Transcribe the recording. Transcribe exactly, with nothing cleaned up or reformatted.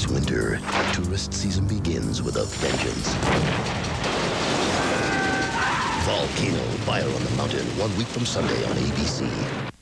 This winter, tourist season begins with a vengeance. Volcano, Fire on the Mountain, one week from Sunday on A B C.